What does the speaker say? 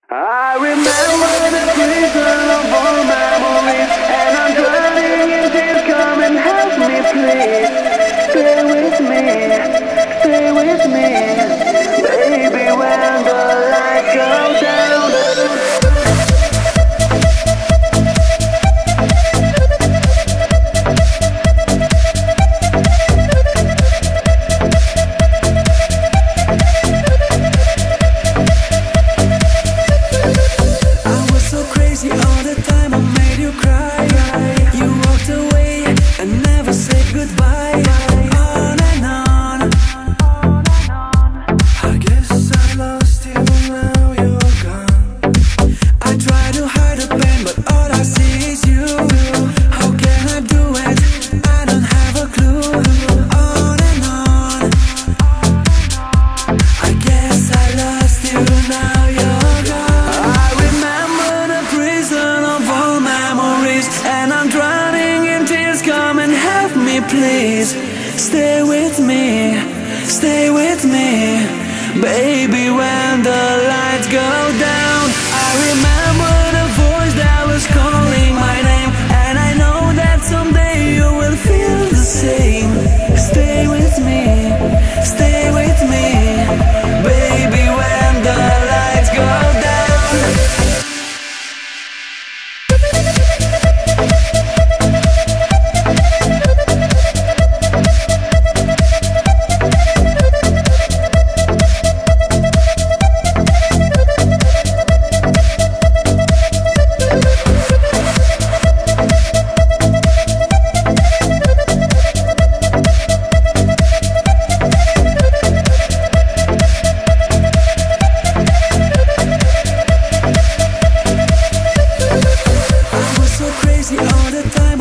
I remember the prison of all memories, and I'm drowning in tears. Come and help me, please. Stay with me, baby, when the lights go down. All the time I made you cry. You walked away and never said goodbye. On and on. I guess I lost you, now you're gone. I try to hide the pain, but all I see is you. How can I do it? I don't have a clue. On and on. I guess I lost you, now you're gone. I remember the prison of all memories, and I'm drowning in tears. Come and help me, please. Stay with me, baby, when the lights go down. I remember the voice that was calling my name, and I know that someday you will feel the same. Stay with me, baby, when the lights go down. All the time